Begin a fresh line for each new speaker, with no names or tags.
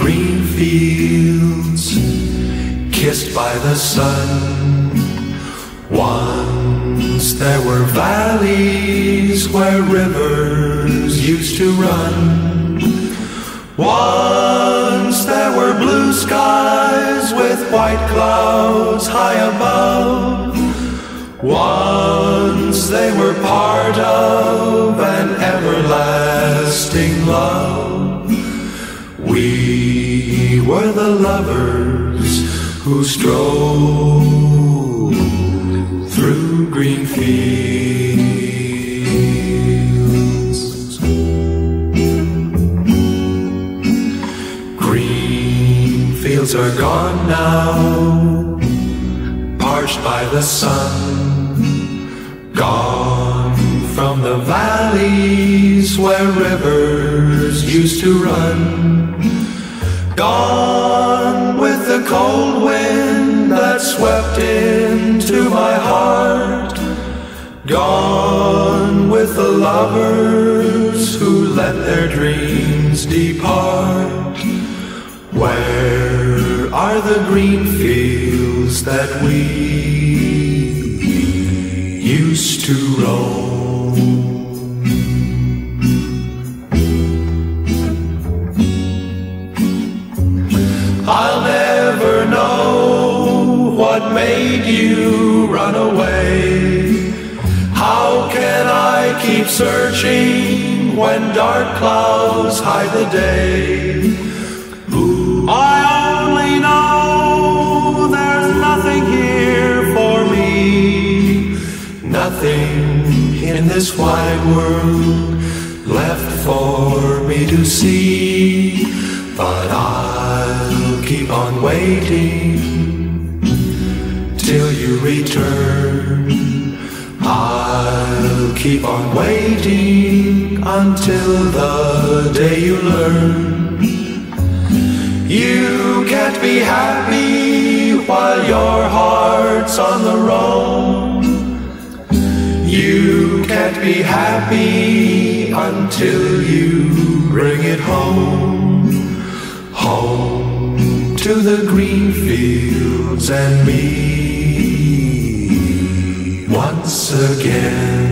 green fields kissed by the sun. Once there were valleys where rivers used to run. Once there were blue skies with white clouds high above. Once they were part of an everlasting love. We were the lovers who strolled through green fields. Green fields are gone now, parched by the sun. Gone from the valleys where rivers used to run. Gone with the cold wind that swept into my heart. Gone with the lovers who let their dreams depart. Where are the green fields that we used to roam? I'll never know what made you run away. How can I keep searching when dark clouds hide the day? I only know there's nothing here for me. Nothing in this wide world left for me to see. But I'll keep on waiting till you return. I'll keep on waiting until the day you learn. You can't be happy while your heart's on the roam. You can't be happy until you bring it home. Home to the green fields and me once again.